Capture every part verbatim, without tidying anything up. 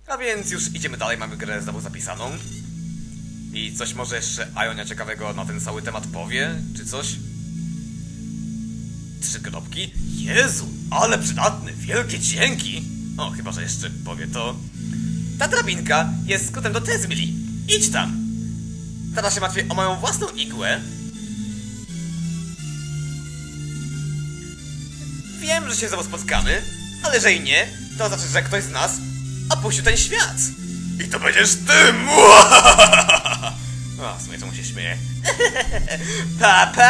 A więc już idziemy dalej, mamy grę znowu zapisaną. I coś może jeszcze Ionia ciekawego na ten cały temat powie, czy coś? Trzy kropki? Jezu, ale przydatny, wielkie dzięki! O, chyba że jeszcze powie to... Ta drabinka jest skrótem do Tezmili. Idź tam! Teraz się martwię o moją własną igłę. Wiem, że się znowu spotkamy, ale jeżeli nie, to znaczy, że ktoś z nas opuścił ten świat. I to będziesz ty! O, w sumie czemu się śmieje? Papa!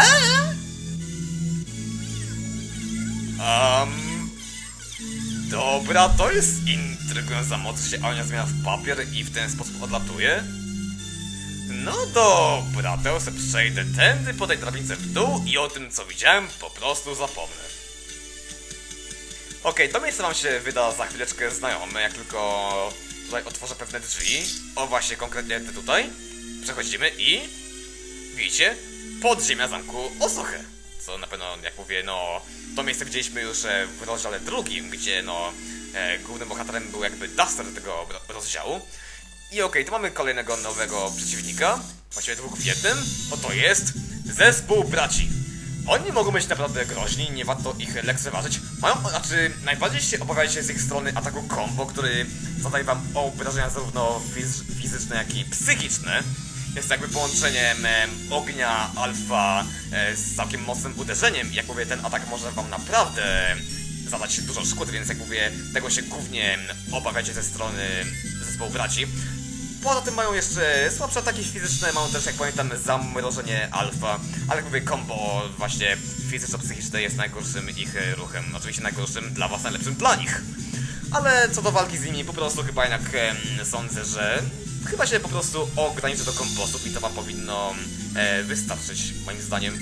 Um, dobra, to jest intrygująca moc, że się Ionia zmienia w papier i w ten sposób odlatuje. No dobra, to sobie przejdę tędy po tej drabince w dół i o tym, co widziałem, po prostu zapomnę. Okej, okay, to miejsce wam się wyda za chwileczkę znajome, jak tylko tutaj otworzę pewne drzwi. O, właśnie, konkretnie te tutaj. Przechodzimy i... widzicie? Podziemia zamku Osoche. Co na pewno, jak mówię, no... to miejsce widzieliśmy już w rozdziale drugim, gdzie no... E, głównym bohaterem był jakby Duster tego rozdziału. I okej, okay, tu mamy kolejnego nowego przeciwnika. Właściwie dwóch w jednym. Oto jest... zespół braci. Oni mogą być naprawdę groźni, nie warto ich lekceważyć. Mają, znaczy, najbardziej się obawiajcie z ich strony ataku combo, który zadaje wam obrażenia zarówno fiz fizyczne, jak i psychiczne. Jest jakby połączeniem e, ognia, alfa e, z całkiem mocnym uderzeniem. I jak mówię, ten atak może wam naprawdę zadać dużo szkód, więc jak mówię, tego się głównie obawiacie ze strony zespołu braci. Poza tym mają jeszcze słabsze ataki fizyczne, mają też, jak pamiętam, zamrożenie alfa, ale jak mówię, combo właśnie fizyczno-psychiczne jest najgorszym ich ruchem. Oczywiście najgorszym dla was, najlepszym dla nich. Ale co do walki z nimi, po prostu chyba jednak e, sądzę, że chyba się po prostu ograniczy do kombosów i to wam powinno e, wystarczyć, moim zdaniem.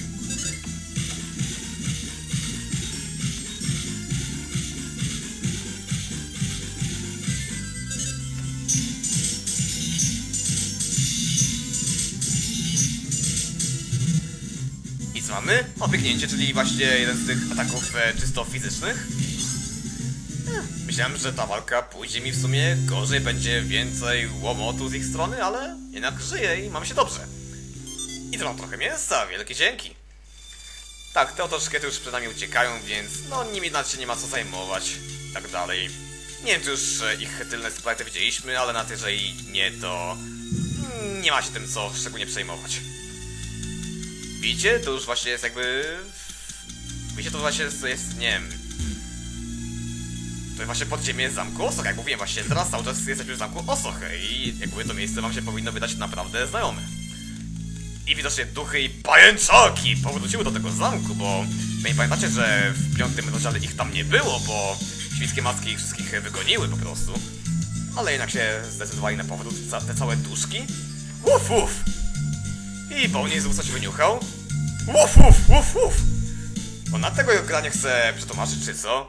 Mamy obiegnięcie, czyli właśnie jeden z tych ataków e, czysto fizycznych. Eh, myślałem, że ta walka pójdzie mi w sumie gorzej, będzie więcej łomotu z ich strony, ale jednak żyję i mam się dobrze. I to mam trochę mięsa, wielkie dzięki. Tak, te oto szkiety już przed nami uciekają, więc no nimi nawet się nie ma co zajmować. Tak dalej. Nie wiem, czy już e, ich tylne sprite widzieliśmy, ale nawet jeżeli nie, to mm, nie ma się tym co szczególnie przejmować. Widzicie? To już właśnie jest jakby... Widzicie, to właśnie jest, jest nie wiem... To jest właśnie podziemie zamku Osoche, jak mówiłem właśnie, teraz cały czas jesteśmy w zamku Osoche i jak mówię, to miejsce wam się powinno wydać naprawdę znajome. I widocznie duchy i pajęczaki powróciły do tego zamku, bo... Nie pamiętacie, że w piątym rozdziale ich tam nie było, bo świńskie maski ich wszystkich wygoniły po prostu. Ale jednak się zdecydowali na powrót te całe duszki. Uf, uf! I Bonnie znów coś wyniuchał. Uf, uf, uf, uf! Ona tego gra nie chce przetłumaczyć, czy co?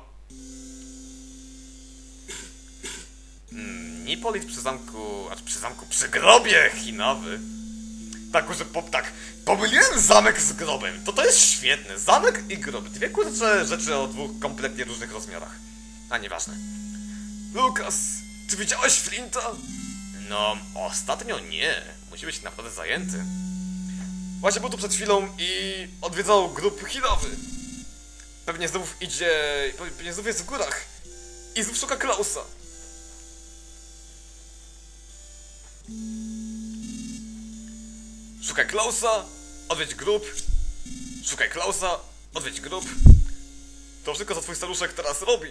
Hmm, Nipolit przy zamku... Aż przy zamku... Przy grobie Hinawy! Tak, że po, tak... Pomyliłem zamek z grobem! To to jest świetne! Zamek i grob. Dwie kurcze rzeczy o dwóch kompletnie różnych rozmiarach. A nieważne. Lukas, czy widziałeś Flinta? No, ostatnio nie. Musi być naprawdę zajęty. Właśnie był tu przed chwilą i odwiedzał grup Hinawy. Pewnie znów idzie... Pewnie znów jest w górach. I znów szuka Klausa. Szukaj Klausa, odwiedź grup. Szukaj Klausa, odwiedź grup. To wszystko, co twój staruszek teraz robi.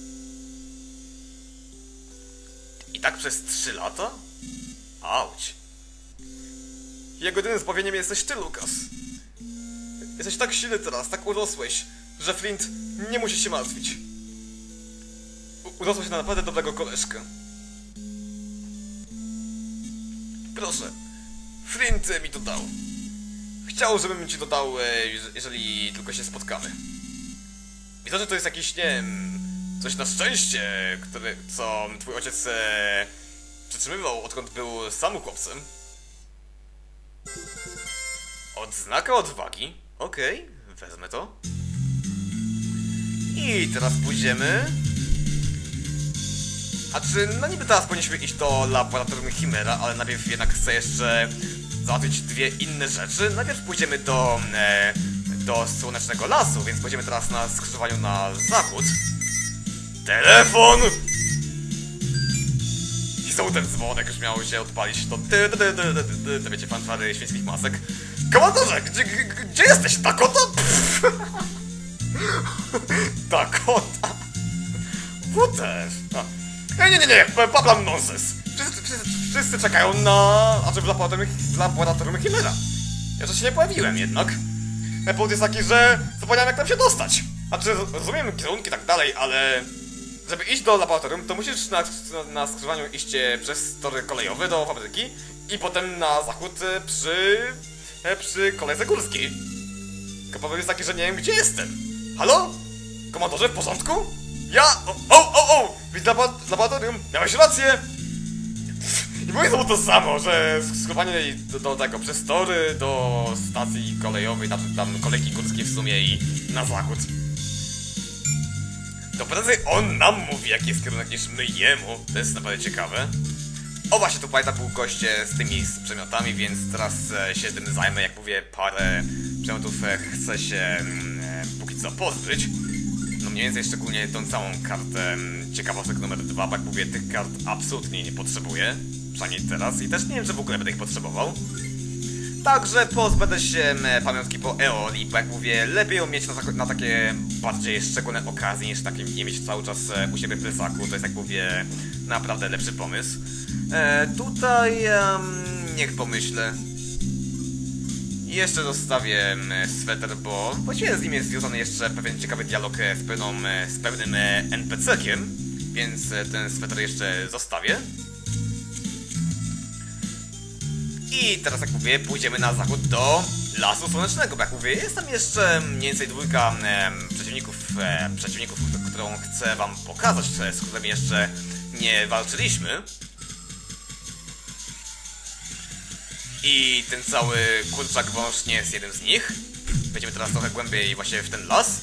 I tak przez trzy lata? Auć. Jego jedynym zbawieniem jesteś ty, Lukas. Jesteś tak silny teraz, tak urosłeś, że Flint nie musi się martwić. U urosłeś na naprawdę dobrego koleżkę. Proszę, Flint mi to dał. Chciał, żebym ci to dał, jeżeli tylko się spotkamy. Widzę, że to jest jakiś, nie wiem, coś na szczęście, które, co twój ojciec e, przytrzymywał, odkąd był sam chłopcem. Odznaka odwagi. Okej, okay, wezmę to. I teraz pójdziemy A czy, no niby teraz powinniśmy iść do laboratorium Chimera, ale najpierw jednak chcę jeszcze załatwić dwie inne rzeczy. Najpierw pójdziemy do, e, do Słonecznego Lasu, więc pójdziemy teraz na skrzyżowaniu na zachód. Telefon! I znowu ten dzwonek już miał się odpalić, to ty, ty, ty, ty, ty, ty, to wiecie, fanfary świeckich masek. Komandorze, gdzie, gdzie, gdzie jesteś? Dakota? Dakota? Wóteż. Nie, nie, nie, nie, paplam nonsens. Wszyscy, wszyscy, wszyscy czekają na... A czy w laboratorium, w laboratorium Chimera. Ja to się nie pojawiłem jednak. Powód jest taki, że zapomniałem jak tam się dostać. Znaczy, rozumiem kierunki i tak dalej, ale... Żeby iść do laboratorium, to musisz na, na, na skrzyżowaniu iść przez tory kolejowe do fabryki i potem na zachód przy... przy kolejce górskiej. Tylko powód jest taki, że nie wiem gdzie jestem. Halo? Komandorze, w porządku? Ja... O, o, o, o! Widzę laboratorium, miałeś rację! I mówię znowu to samo, że skrowanie do, do tego, przez tory, do stacji kolejowej, znaczy tam kolejki górskiej w sumie i na zachód. To prędzej on nam mówi jaki jest kierunek niż my jemu, to jest naprawdę ciekawe. O właśnie, tu pamiętam był goście z tymi z przedmiotami, więc teraz e, się tym zajmę, jak mówię, parę przedmiotów e, chcę się e, póki co pozbyć. No mniej więcej szczególnie tą całą kartę ciekawostek numer dwa, bo jak mówię, tych kart absolutnie nie potrzebuję. Przynajmniej teraz i też nie wiem, czy w ogóle będę ich potrzebował. Także pozbędę się pamiątki po Eoli, bo jak mówię, lepiej ją mieć na, na takie bardziej szczególne okazje, niż takie nie mieć cały czas u siebie w plecaku. To jest, jak mówię, naprawdę lepszy pomysł. E, tutaj um, niech pomyślę. I jeszcze zostawię sweter, bo właściwie z nim jest związany jeszcze pewien ciekawy dialog z, pewną, z pewnym en pe ce kiem, więc ten sweter jeszcze zostawię. I teraz, jak mówię, pójdziemy na zachód do Lasu Słonecznego, bo jak mówię, jest tam jeszcze mniej więcej dwójka e, przeciwników, e, przeciwników, którą chcę wam pokazać, z którymi jeszcze nie walczyliśmy. I ten cały kurczak wąż nie jest jednym z nich. Będziemy teraz trochę głębiej właśnie w ten las.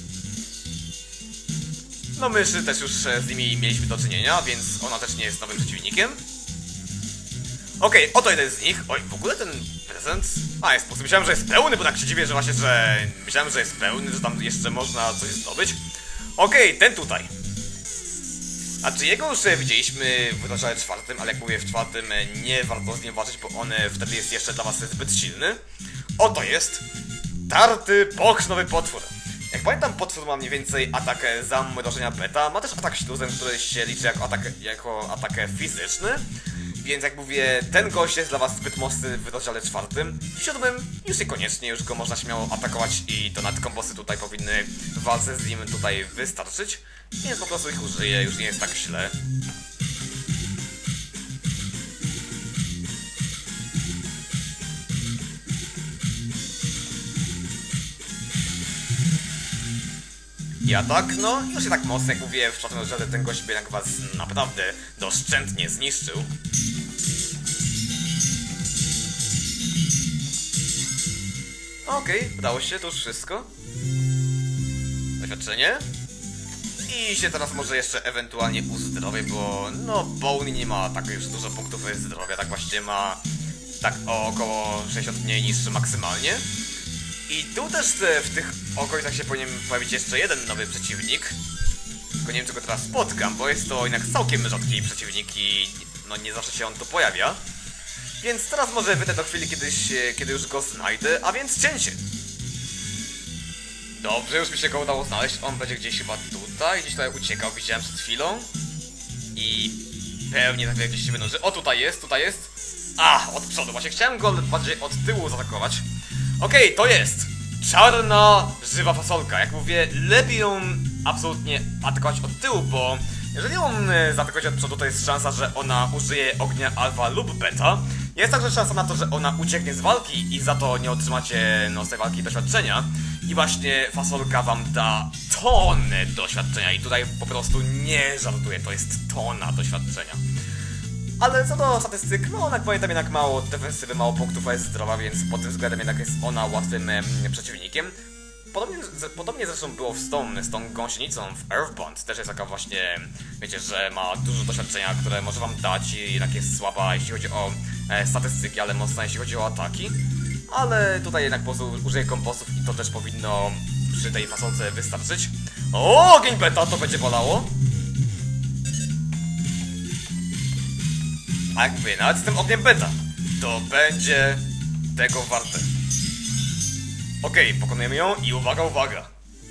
No myszy też już z nimi mieliśmy do czynienia, więc ona też nie jest nowym przeciwnikiem. Okej, okay, oto jeden z nich. Oj, w ogóle ten prezent... A, jest po prostu. Myślałem, że jest pełny, bo tak się dziwię, że właśnie, że... Myślałem, że jest pełny, że tam jeszcze można coś zdobyć. Okej, okay, ten tutaj. A czy jego już widzieliśmy w rozdziale czwartym, ale jak mówię, w czwartym nie warto z nim walczyć, bo on wtedy jest jeszcze dla was zbyt silny. Oto jest tarty pokrzynowy potwór. Jak pamiętam, potwór ma mniej więcej atak zamrożenia beta, ma też atak śluzem, który się liczy jako atak, jako atak fizyczny. Więc jak mówię, ten gość jest dla was zbyt mocny w rozdziale czwartym. W siódmym już niekoniecznie, już go można śmiało atakować i to nawet kombosy tutaj powinny w walce z nim tutaj wystarczyć. Więc po prostu ich użyję, już nie jest tak źle. I atak, no już nie tak mocno, jak mówię, w czwartym rozdziale ten gość by jednak was naprawdę doszczętnie zniszczył. Okej, okay, udało się, to już wszystko. Doświadczenie. I się teraz może jeszcze ewentualnie uzdrowię, bo no Bony nie ma tak już dużo punktów zdrowia, tak właściwie ma tak o około sześćdziesiąt mniej niż maksymalnie. I tu też w tych okolicach się powinien pojawić jeszcze jeden nowy przeciwnik. Tylko nie wiem, czy go teraz spotkam, bo jest to jednak całkiem rzadki przeciwnik i no nie zawsze się on tu pojawia. Więc teraz może wyjdę do chwili kiedyś, kiedy już go znajdę, a więc cięcie. Dobrze, już mi się go udało znaleźć. On będzie gdzieś chyba tutaj, gdzieś tutaj uciekał, widziałem przed chwilą. I pewnie tak gdzieś się wynurzy. O, tutaj jest, tutaj jest. A, od przodu, właśnie chciałem go bardziej od tyłu zaatakować. Okej, okay, to jest czarna, żywa fasolka. Jak mówię, lepiej ją absolutnie atakować od tyłu, bo jeżeli ją zaatakować od przodu, to jest szansa, że ona użyje ognia alfa lub beta. Jest także szansa na to, że ona ucieknie z walki i za to nie otrzymacie no, z tej walki doświadczenia. I właśnie fasolka wam da tonę doświadczenia i tutaj po prostu nie żartuję, to jest tona doświadczenia. Ale co do statystyk, no ona pamiętam jednak mało defensywy, mało punktów, a jest zdrowa, więc pod tym względem jednak jest ona łatwym em, przeciwnikiem. podobnie, podobnie zresztą było z tą, z tą gąsienicą w Earthbound. Też jest taka właśnie, wiecie, że ma dużo doświadczenia, które może wam dać i jednak jest słaba, jeśli chodzi o e, statystyki, ale mocna, jeśli chodzi o ataki. Ale tutaj jednak po prostu użyję kombosów i to też powinno przy tej fasolce wystarczyć. O, ogień beta, to będzie bolało. A jak mówię, nawet z tym ogniem beta, to będzie tego warte. Okej, okay, pokonujemy ją i uwaga, uwaga.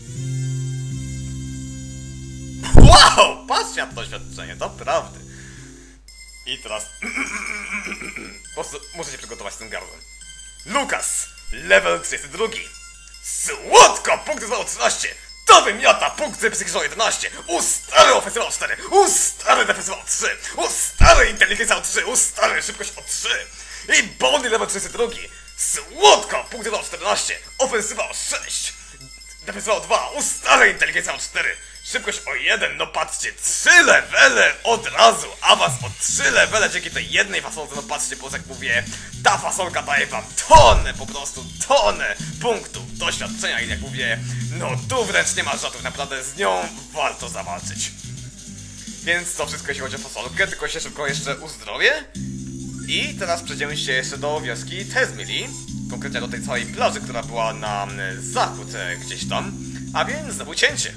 Wow, patrzcie na to doświadczenie, naprawdę. I teraz po prostu muszę się przygotować z tym gardłem. Lukas, level trzydziesty drugi. Słodko, punkt zero trzynaście. To wymiata, punkt psychiczny jedenaście. U stary ofensywa o cztery. U stary defensywa o trzy. U stary inteligencja o trzy. U stary szybkość o trzy. I Bonnie level trzydziesty drugi. Słodko, punkt zero czternaście. Ofensywa o sześć. Defensywa o dwa. U stary inteligencja o cztery. Szybkość o jeden, no patrzcie, trzy levele od razu, awans o trzy levele dzięki tej jednej fasolce, no patrzcie, bo jak mówię, ta fasolka daje wam tonę, po prostu tonę punktów doświadczenia i jak mówię, no tu wręcz nie ma żartów, naprawdę z nią warto zawalczyć. Więc to wszystko jeśli chodzi o fasolkę, tylko się szybko jeszcze uzdrowię. I teraz przejdziemy się jeszcze do wioski Tezmili, konkretnie do tej całej plaży, która była na zachód gdzieś tam, a więc znowu cięcie.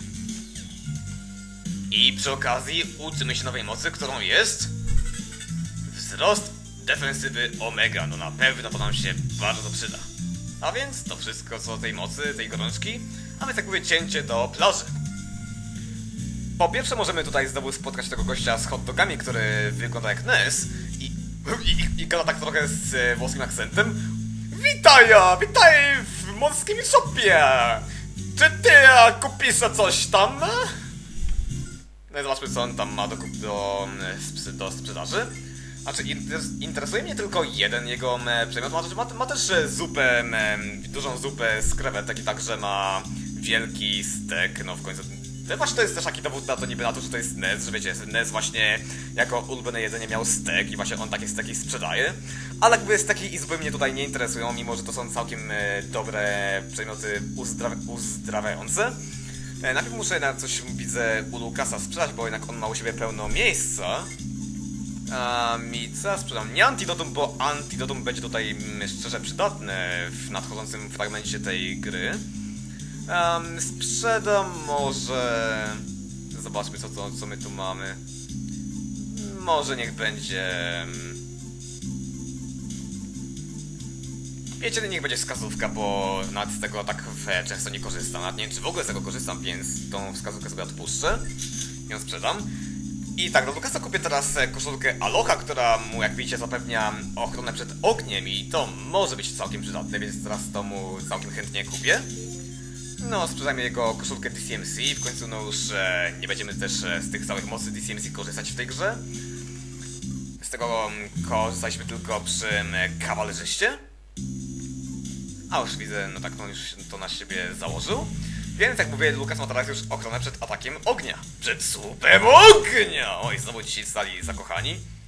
I przy okazji uczymy się nowej mocy, którą jest wzrost defensywy Omega. No na pewno to nam się bardzo przyda. A więc to wszystko co tej mocy, tej gorączki. A więc jak mówię, cięcie do plaży. Po pierwsze możemy tutaj znowu spotkać tego gościa z hot dogami, który wygląda jak Ness i, i, i gada tak trochę z e, włoskim akcentem. Witaj, witaj w morskim shopie! Czy ty a, kupisz coś tam? No i zobaczmy co on tam ma do, do, do sprzedaży. Znaczy interesuje mnie tylko jeden jego przedmiot, ma, ma, ma też zupę, dużą zupę z krewetek i także ma wielki stek, no w końcu. To właśnie to jest też taki dowód na to niby na to, że to jest Ness, że wiecie, Ness właśnie jako ulubione jedzenie miał stek i właśnie on takie steki sprzedaje. Ale jakby steki i zupy mnie tutaj nie interesują, mimo że to są całkiem dobre przedmioty uzdra uzdrawiające. Najpierw muszę na coś, widzę, u Lukasa sprzedać, bo jednak on ma u siebie pełno miejsca. A mi co sprzedam? Nie antidotum, bo antidotum będzie tutaj szczerze przydatne w nadchodzącym fragmencie tej gry. Um, sprzedam może... Zobaczmy co, co, co my tu mamy. Może niech będzie... Wiecie, niech będzie wskazówka, bo nawet z tego tak często nie korzystam. Nawet nie wiem, czy w ogóle z tego korzystam, więc tą wskazówkę sobie odpuszczę. Ją sprzedam. I tak, do Lukasa kupię teraz koszulkę Aloha, która mu, jak widzicie, zapewnia ochronę przed ogniem i to może być całkiem przydatne, więc teraz to mu całkiem chętnie kupię. No, sprzedajmy jego koszulkę D C M C, w końcu no już e, nie będziemy też e, z tych całych mocy D C M C korzystać w tej grze. Z tego korzystaliśmy tylko przy e, kawalerzyście. A już widzę, no tak, no już to na siebie założył. Więc jak mówię, Lukas ma teraz już ochronę przed atakiem ognia. Przed słupem ognia! Oj, znowu dzisiaj stali zakochani.